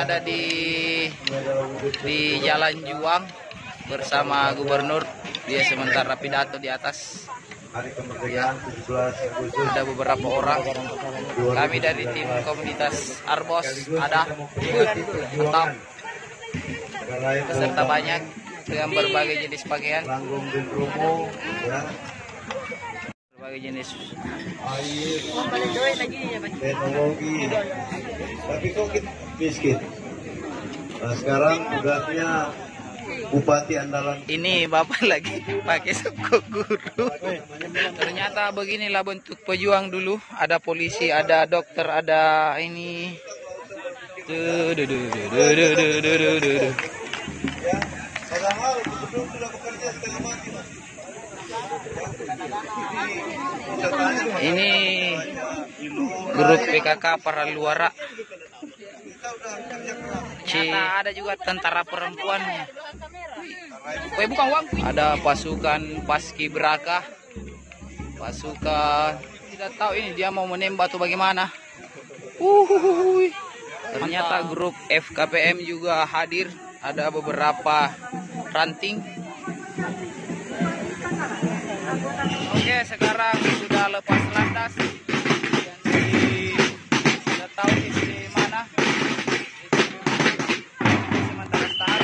berada di Jalan Juang bersama Gubernur. Dia sementara pidato di atas. Ya, ada beberapa orang. Kami dari tim komunitas Arbos ada. Mantap. Peserta banyak dengan berbagai jenis pakaian. Berbagai jenis teknologi. Tapi kok miskin. Nah, sekarang tugasnya Bupati Andalan. Ini Bapak lagi pakai suku guru. Ternyata beginilah bentuk pejuang dulu. Ada polisi, ada dokter, ada ini. Padahal sebelum sudah bekerja setengah mati. Ini grup PKK Paraluara. Ada juga tentara perempuannya. Bukan uang. Ada pasukan Paskibraka. Pasukan tidak tahu ini dia mau menembak atau bagaimana. Ternyata grup FKPM juga hadir. Ada beberapa ranting. Oke, sekarang sudah lepas landas. Sudah tahu di mana. Sementara start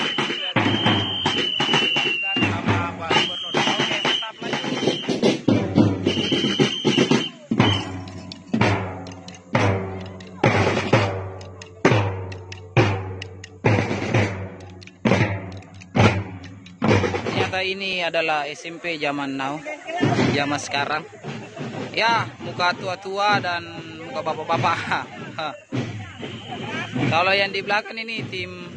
sama Pak Gubernur. Oke, mantap lanjut. Ternyata ini adalah SMP zaman now. Zaman sekarang ya, muka tua-tua dan muka bapak-bapak. Kalau yang di belakang ini tim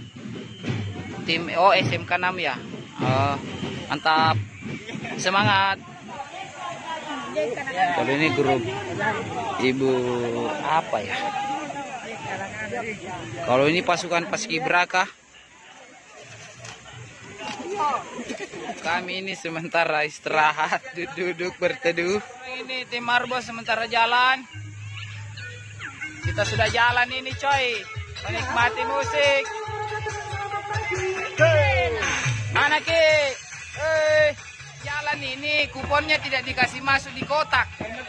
SMK 6 ya. Mantap, semangat. Kalau ini grup ibu apa ya, kalau ini pasukan Paskibraka. Kami ini sementara istirahat, duduk berteduh. Ini tim Arbos sementara jalan. Kita sudah jalan ini coy, menikmati musik. Mana Ki? Jalan ini kuponnya tidak dikasih masuk di kotak.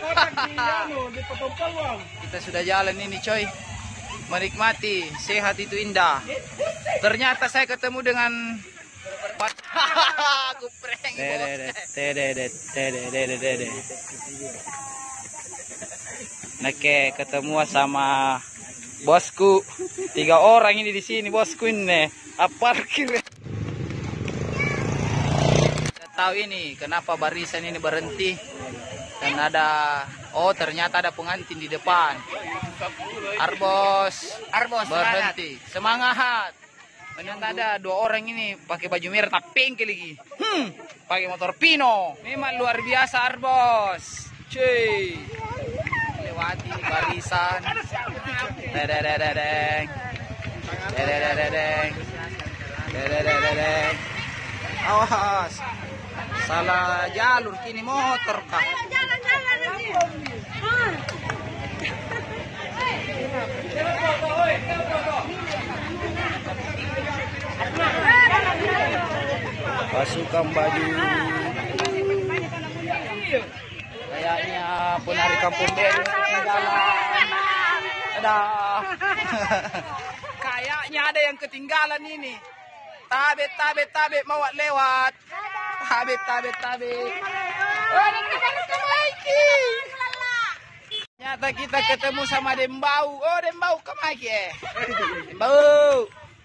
Kita sudah jalan ini coy, menikmati, sehat itu indah. Ternyata saya ketemu dengan aku prank Oke, ketemu sama bosku. 3 orang ini di sini bosku ini. Parkir. Kita tahu ini kenapa barisan ini berhenti. Dan ada, ternyata ada pengantin di depan. Arbos berhenti. Semangat. Ternyata ada 2 orang ini pakai baju merah tapi pink lagi. Pakai motor Pino. Memang luar biasa Arbos. Cuy. Lewati barisan. Dedeng. Awas. Salah jalur kini motor kah? Pasukan baju kayaknya penari kampung Belu ketinggalan. Ada kayaknya ada yang ketinggalan ini. Tabe mau lewat. Tabe. Ternyata kita ketemu sama Dembau. Dembau kemaki Dembau.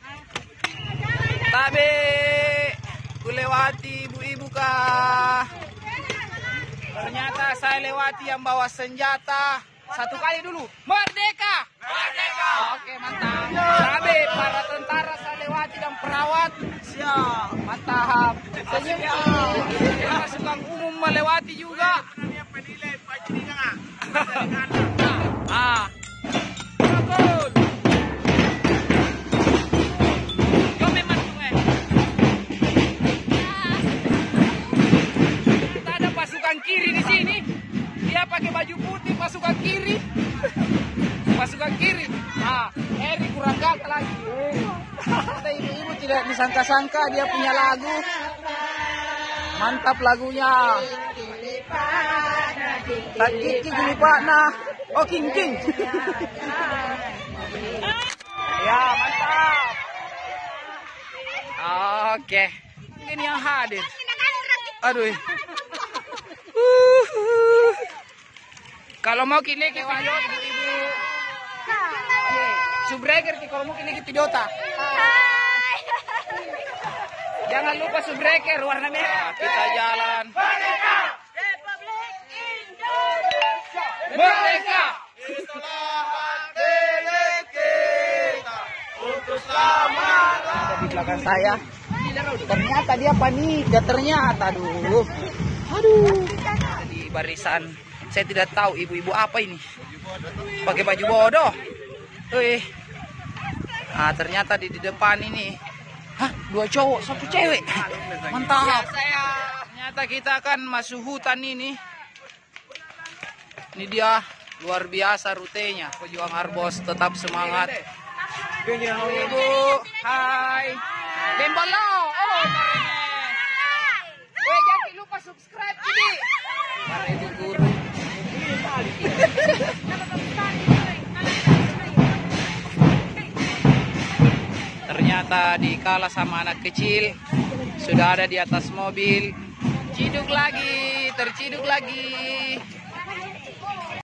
Tabe lewati ibu-ibu kah? Ternyata saya lewati yang bawa senjata. 1 kali dulu. Merdeka! Merdeka! Oke, mantap. Tabe para tentara saya lewati dan perawat. Siap. Mantap. Senyum. Pasukan umum melewati juga. Betul. Kiri di sini dia pakai baju putih, pasukan kiri. Eri kurang gatal lagi. tidak disangka-sangka dia punya lagu. Mantap lagunya. Kiki gilipat nah. Oh king. Ya mantap. Oke. Ini yang hadir. Aduh. Kalau mau kini ke video ibu-ibu. Subscriber kalau mau kini ke videota. Jangan lupa subscriber warna merah. Kita jalan. Merdeka! Republik Indonesia. Merdeka! Itulah milik kita untuk selamanya. Ada di belakang saya. Ternyata dia panik. Ternyata aduh. Di barisan. Saya tidak tahu ibu-ibu apa ini. Pakai baju bodoh. Nah, ternyata di depan ini. Hah, 2 cowok, 1 cewek. Mantap. Ternyata kita akan masuk hutan ini. Ini dia luar biasa rutenya. Pejuang Arbos tetap semangat. Ibu, hai. Bembolo. Oh, weh, jangan lupa subscribe ini. Para ibu guru. Ternyata dikalah sama anak kecil. Sudah ada di atas mobil. Terciduk lagi.